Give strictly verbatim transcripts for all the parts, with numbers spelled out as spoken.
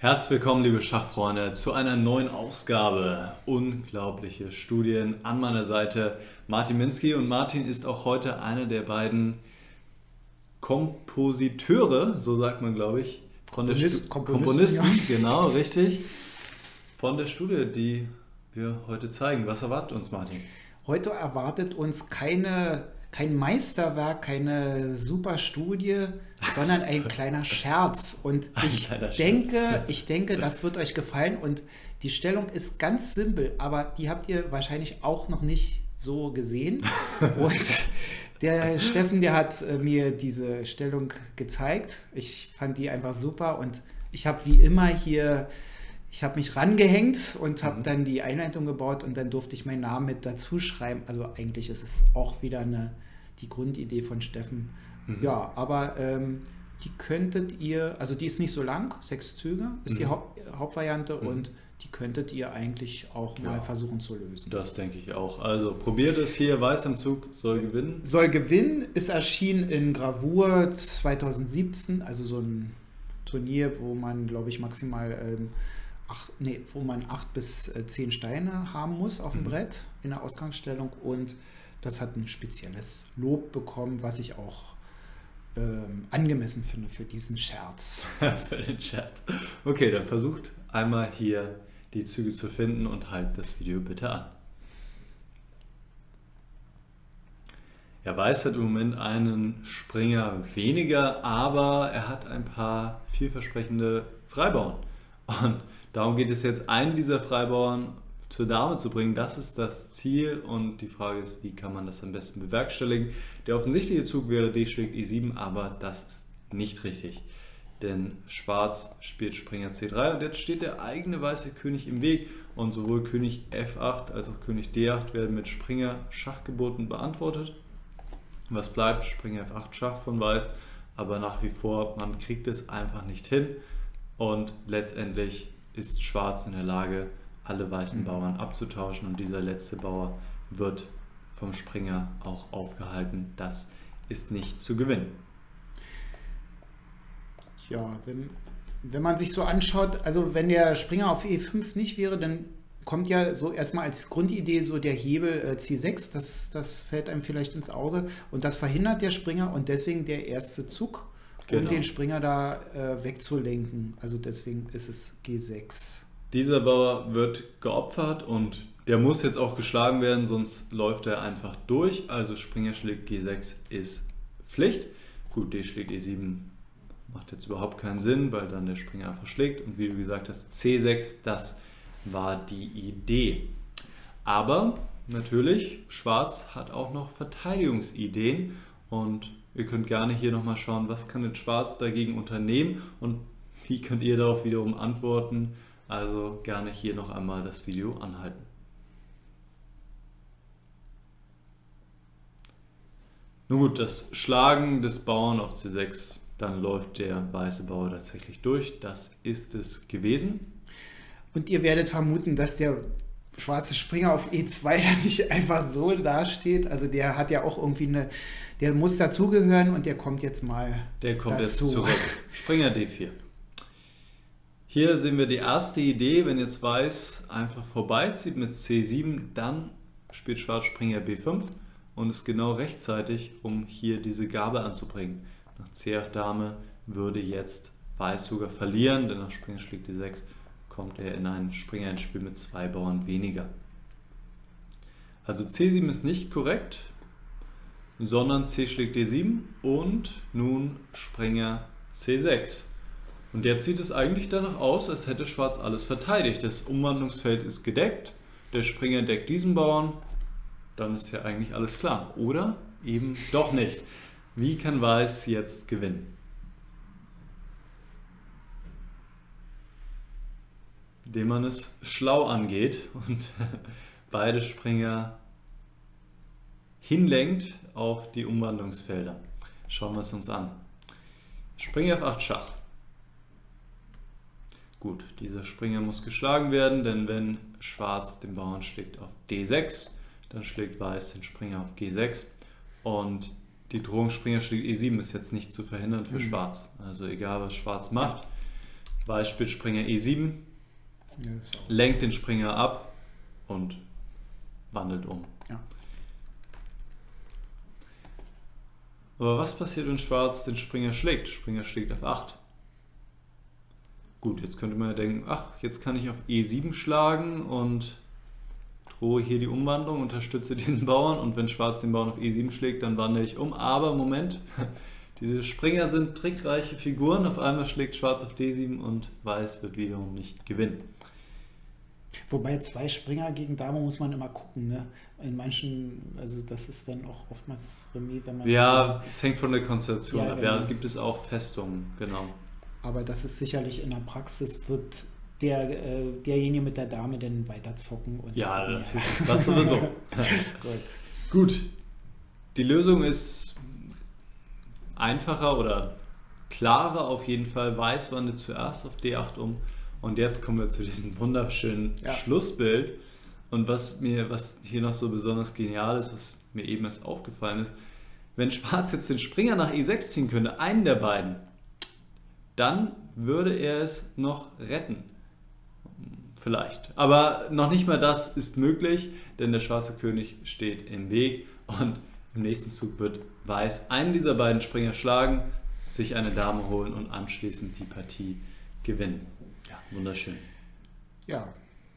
Herzlich willkommen, liebe Schachfreunde, zu einer neuen Ausgabe. Unglaubliche Studien. An meiner Seite Martin Minsky, und Martin ist auch heute einer der beiden Kompositeure, so sagt man, glaube ich, von der Komponist, Stu Komponisten, Komponisten, ja. Genau, richtig, von der Studie, die wir heute zeigen. Was erwartet uns, Martin? Heute erwartet uns keine, kein Meisterwerk, keine super Studie, sondern ein kleiner Scherz. Und ich denke, Scherz. ich denke, das wird euch gefallen. Und die Stellung ist ganz simpel, aber die habt ihr wahrscheinlich auch noch nicht so gesehen. Und der Steffen, der hat äh, mir diese Stellung gezeigt. Ich fand die einfach super und ich habe wie immer hier, ich habe mich rangehängt und habe mhm. dann die Einleitung gebaut und dann durfte ich meinen Namen mit dazu schreiben. Also eigentlich ist es auch wieder eine, die Grundidee von Steffen. Mhm. Ja, aber ähm, die könntet ihr, also die ist nicht so lang, sechs Züge ist mhm. die Haupt, Hauptvariante mhm. und die könntet ihr eigentlich auch mal ja. versuchen zu lösen. Das denke ich auch. Also probiert es hier, Weiß am Zug soll gewinnen. Soll gewinnen, ist erschienen in Gravur zwanzig siebzehn, also so ein Turnier, wo man, glaube ich, maximal ähm, acht, nee, wo man acht bis zehn Steine haben muss auf dem mhm. Brett in der Ausgangsstellung, und das hat ein spezielles Lob bekommen, was ich auch ähm, angemessen finde für diesen Scherz. Für den Scherz. Okay, dann versucht einmal hier die Züge zu finden und halt das Video bitte an. Ja, Weiß hat im Moment einen Springer weniger, aber er hat ein paar vielversprechende Freibauern. Und darum geht es jetzt, einen dieser Freibauern zur Dame zu bringen. Das ist das Ziel, und die Frage ist, wie kann man das am besten bewerkstelligen. Der offensichtliche Zug wäre D schlägt E sieben, aber das ist nicht richtig. Denn Schwarz spielt Springer C drei und jetzt steht der eigene weiße König im Weg, und sowohl König F acht als auch König D acht werden mit Springer Schachgeburten beantwortet. Was bleibt? Springer F acht Schach von Weiß, aber nach wie vor, man kriegt es einfach nicht hin, und letztendlich ist Schwarz in der Lage, alle weißen mhm. Bauern abzutauschen, und dieser letzte Bauer wird vom Springer auch aufgehalten. Das ist nicht zu gewinnen. Ja, wenn, wenn man sich so anschaut, also wenn der Springer auf E fünf nicht wäre, dann kommt ja so erstmal als Grundidee so der Hebel äh, C sechs, das, das fällt einem vielleicht ins Auge, und das verhindert der Springer, und deswegen der erste Zug, genau. um den Springer da äh, wegzulenken. Also deswegen ist es G sechs. Dieser Bauer wird geopfert und der muss jetzt auch geschlagen werden, sonst läuft er einfach durch. Also Springer schlägt G sechs ist Pflicht. Gut, D schlägt E sieben macht jetzt überhaupt keinen Sinn, weil dann der Springer einfach schlägt. Und wie du gesagt hast, C sechs, das war die Idee. Aber natürlich, Schwarz hat auch noch Verteidigungsideen, und ihr könnt gerne hier nochmal schauen, was kann jetzt Schwarz dagegen unternehmen und wie könnt ihr darauf wiederum antworten. Also gerne hier noch einmal das Video anhalten. Nun gut, das Schlagen des Bauern auf C sechs, dann läuft der weiße Bauer tatsächlich durch. Das ist es gewesen. Und ihr werdet vermuten, dass der schwarze Springer auf E zwei da nicht einfach so dasteht. Also der hat ja auch irgendwie eine, der muss dazugehören, und der kommt jetzt mal Der kommt dazu. jetzt zurück. Springer D vier. Hier sehen wir die erste Idee, wenn jetzt Weiß einfach vorbeizieht mit C sieben, dann spielt Schwarz Springer B fünf und ist genau rechtzeitig, um hier diese Gabel anzubringen. Nach C acht Dame würde jetzt Weiß sogar verlieren, denn nach Springer schlägt D sechs kommt er in ein Springer-Endspiel mit zwei Bauern weniger. Also C sieben ist nicht korrekt, sondern C schlägt D sieben und nun Springer C sechs. Und jetzt sieht es eigentlich danach aus, als hätte Schwarz alles verteidigt. Das Umwandlungsfeld ist gedeckt, der Springer deckt diesen Bauern, dann ist ja eigentlich alles klar. Oder eben doch nicht. Wie kann Weiß jetzt gewinnen? Indem man es schlau angeht und beide Springer hinlenkt auf die Umwandlungsfelder. Schauen wir es uns an. Springer F acht Schach. Gut, dieser Springer muss geschlagen werden, denn wenn Schwarz den Bauern schlägt auf D sechs, dann schlägt Weiß den Springer auf G sechs, und die Drohung Springer schlägt E sieben ist jetzt nicht zu verhindern für mhm. Schwarz. Also egal was Schwarz macht, Weiß spielt Springer E sieben, Ja, lenkt den Springer ab und wandelt um. Ja. Aber was passiert, wenn Schwarz den Springer schlägt? Springer schlägt auf acht. Gut, jetzt könnte man ja denken, ach, jetzt kann ich auf E sieben schlagen und drohe hier die Umwandlung, unterstütze diesen Bauern, und wenn Schwarz den Bauern auf E sieben schlägt, dann wandle ich um. Aber Moment, diese Springer sind trickreiche Figuren. Auf einmal schlägt Schwarz auf D sieben und Weiß wird wiederum nicht gewinnen. Wobei zwei Springer gegen Dame muss man immer gucken, ne? In manchen, also das ist dann auch oftmals Remis, wenn man... Ja, es hängt von der Konstellation Ja, ab. genau. Ja, es gibt es auch Festungen, genau. Aber das ist sicherlich in der Praxis, wird der, äh, derjenige mit der Dame dann weiter zocken. Und Ja, das, ist, das sowieso. Gut. Gut, die Lösung ist einfacher oder klarer auf jeden Fall. Weiß wandelt zuerst auf D acht um, und jetzt kommen wir zu diesem wunderschönen Ja. Schlussbild. Und was mir, was hier noch so besonders genial ist, was mir eben erst aufgefallen ist, wenn Schwarz jetzt den Springer nach E sechs ziehen könnte, einen der beiden, dann würde er es noch retten. Vielleicht. Aber noch nicht mal das ist möglich, denn der schwarze König steht im Weg, und im nächsten Zug wird Weiß einen dieser beiden Springer schlagen, sich eine Dame holen und anschließend die Partie gewinnen. Ja, wunderschön. Ja.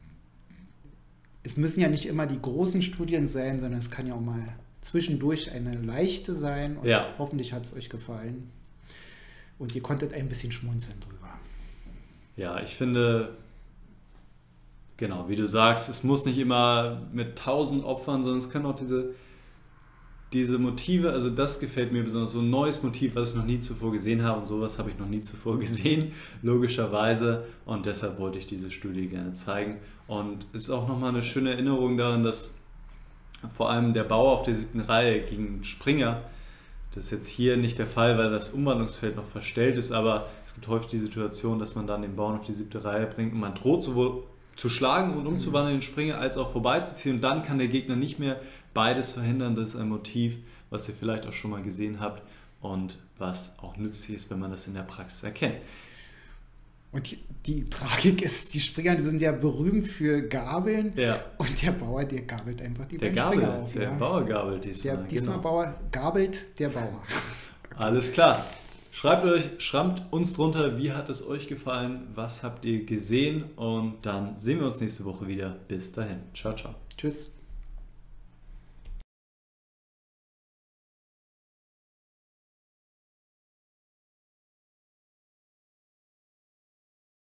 Es müssen ja nicht immer die großen Studien sein, sondern es kann ja auch mal zwischendurch eine leichte sein, und Ja. hoffentlich hat es euch gefallen. Und ihr konntet ein bisschen schmunzeln drüber. Ja, ich finde, genau, wie du sagst, es muss nicht immer mit tausend Opfern, sondern es können auch diese, diese Motive, also das gefällt mir besonders, so ein neues Motiv, was ich noch nie zuvor gesehen habe, und sowas habe ich noch nie zuvor gesehen, logischerweise, und deshalb wollte ich diese Studie gerne zeigen. Und es ist auch nochmal eine schöne Erinnerung daran, dass vor allem der Bauer auf der siebten Reihe gegen Springer, das ist jetzt hier nicht der Fall, weil das Umwandlungsfeld noch verstellt ist, aber es gibt häufig die Situation, dass man dann den Bauern auf die siebte Reihe bringt und man droht sowohl zu schlagen und umzuwandeln den Springer als auch vorbeizuziehen, und dann kann der Gegner nicht mehr beides verhindern. Das ist ein Motiv, was ihr vielleicht auch schon mal gesehen habt und was auch nützlich ist, wenn man das in der Praxis erkennt. Und die, die Tragik ist, die Springer, die sind ja berühmt für Gabeln, Ja. und der Bauer, der gabelt einfach die Der beiden Gabel, Springer auf. der ja. Bauer gabelt diesmal. Der, diesmal genau. Bauer gabelt der Bauer. Alles klar. Schreibt euch, schreibt uns drunter, wie hat es euch gefallen, was habt ihr gesehen, und dann sehen wir uns nächste Woche wieder. Bis dahin. Ciao, ciao. Tschüss.